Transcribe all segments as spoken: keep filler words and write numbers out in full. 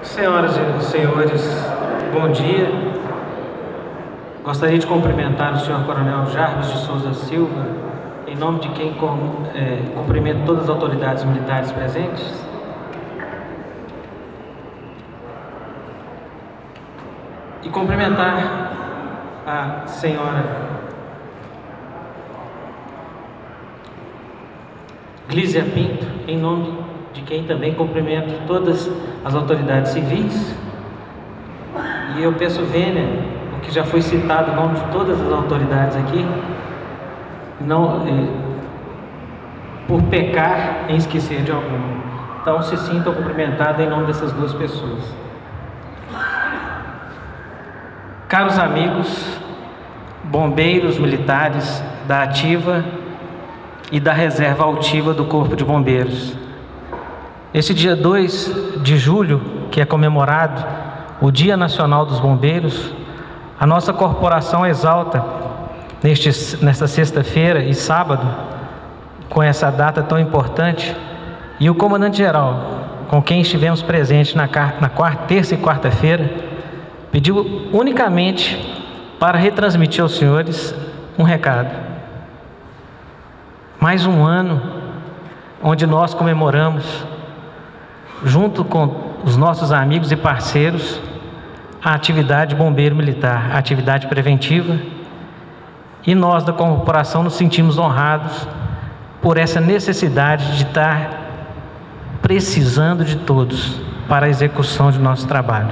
Senhoras e senhores, bom dia. Gostaria de cumprimentar o senhor Coronel Jarbas de Souza Silva, em nome de quem com, é, cumprimento todas as autoridades militares presentes. E cumprimentar a senhora Glízia Pinto, em nome de quem também cumprimento todas as autoridades civis. E eu peço vênia, o que já foi citado, o nome de todas as autoridades aqui, não, eh, por pecar em esquecer de alguma. Então se sintam cumprimentados em nome dessas duas pessoas. Caros amigos, bombeiros militares da ativa e da reserva altiva do Corpo de Bombeiros, esse dia dois de julho, que é comemorado o Dia Nacional dos Bombeiros, a nossa corporação exalta neste, nesta sexta-feira e sábado, com essa data tão importante, e o comandante-geral, com quem estivemos presentes na, na quarta, terça e quarta-feira, pediu unicamente para retransmitir aos senhores um recado. Mais um ano onde nós comemoramos, junto com os nossos amigos e parceiros, a atividade bombeiro militar, a atividade preventiva, e nós da corporação nos sentimos honrados por essa necessidade de estar precisando de todos para a execução de nosso trabalho.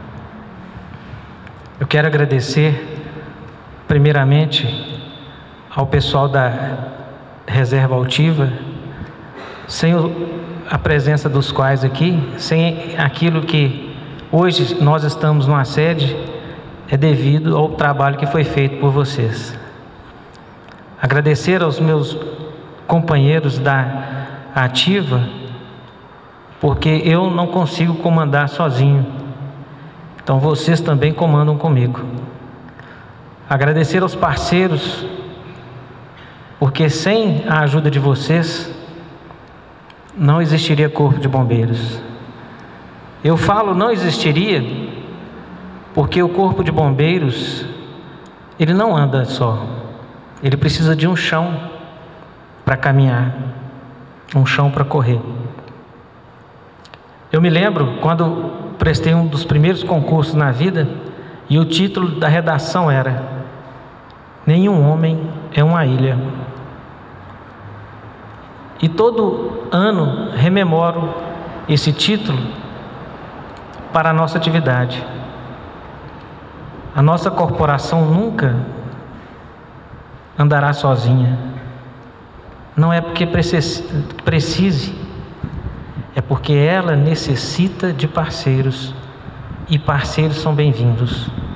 Eu quero agradecer primeiramente ao pessoal da reserva altiva, sem a presença dos quais aqui, sem aquilo que hoje nós estamos numa sede, é devido ao trabalho que foi feito por vocês. Agradecer aos meus companheiros da ativa, porque eu não consigo comandar sozinho, então vocês também comandam comigo. Agradecer aos parceiros, porque sem a ajuda de vocês não existiria Corpo de Bombeiros. Eu falo não existiria porque o Corpo de Bombeiros, ele não anda só, ele precisa de um chão para caminhar, um chão para correr. Eu me lembro quando prestei um dos primeiros concursos na vida, e o título da redação era "Nenhum homem é uma ilha". E todo ano rememoro esse título para a nossa atividade. A nossa corporação nunca andará sozinha. Não é porque precise, é porque ela necessita de parceiros, e parceiros são bem-vindos.